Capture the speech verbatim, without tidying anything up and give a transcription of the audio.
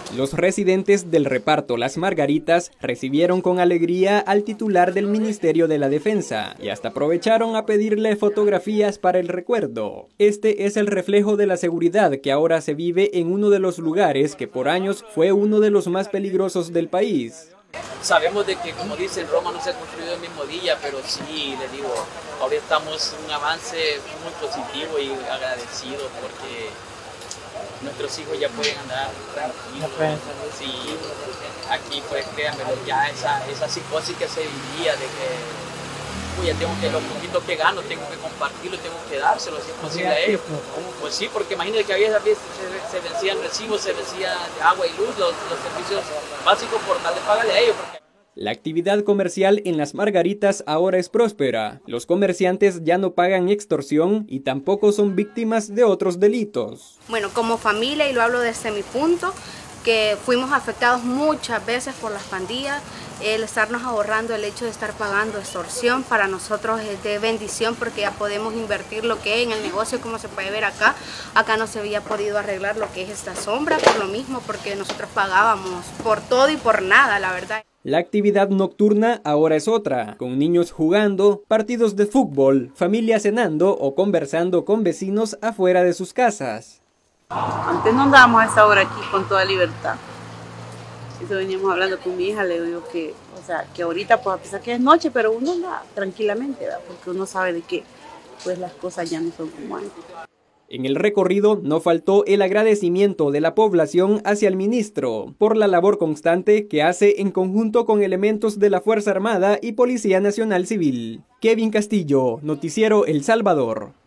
Los residentes del reparto Las Margaritas recibieron con alegría al titular del Ministerio de la Defensa y hasta aprovecharon a pedirle fotografías para el recuerdo. Este es el reflejo de la seguridad que ahora se vive en uno de los lugares que por años fue uno de los más peligrosos del país. Sabemos de que, como dicen, Roma no se ha construido el mismo día, pero sí, les digo, ahora estamos en un avance muy positivo y agradecido porque nuestros hijos ya pueden andar tranquilos. Sí, aquí pues créanmelo, ya esa, esa psicosis que se vivía de que uy, ya tengo que, lo poquito que gano, tengo que compartirlo, tengo que dárselo si es posible a ellos. Pues sí, porque imagínate que había veces se, se vencían recibos, se vencían agua y luz, los, los servicios básicos por tal de pagarle a ellos. Porque... La actividad comercial en Las Margaritas ahora es próspera. Los comerciantes ya no pagan extorsión y tampoco son víctimas de otros delitos. Bueno, como familia, y lo hablo desde mi punto, que fuimos afectados muchas veces por las pandillas, el estarnos ahorrando el hecho de estar pagando extorsión para nosotros es de bendición porque ya podemos invertir lo que es en el negocio, como se puede ver acá. Acá no se había podido arreglar lo que es esta sombra por lo mismo, porque nosotros pagábamos por todo y por nada, la verdad. La actividad nocturna ahora es otra, con niños jugando, partidos de fútbol, familias cenando o conversando con vecinos afuera de sus casas. Antes no andábamos a esa hora aquí con toda libertad. Eso veníamos hablando con mi hija, le digo que, o sea, que ahorita pues a pesar que es noche, pero uno anda tranquilamente, ¿verdad? Porque uno sabe de que pues las cosas ya no son como antes. En el recorrido no faltó el agradecimiento de la población hacia el ministro por la labor constante que hace en conjunto con elementos de la Fuerza Armada y Policía Nacional Civil. Kevin Castillo, Noticiero El Salvador.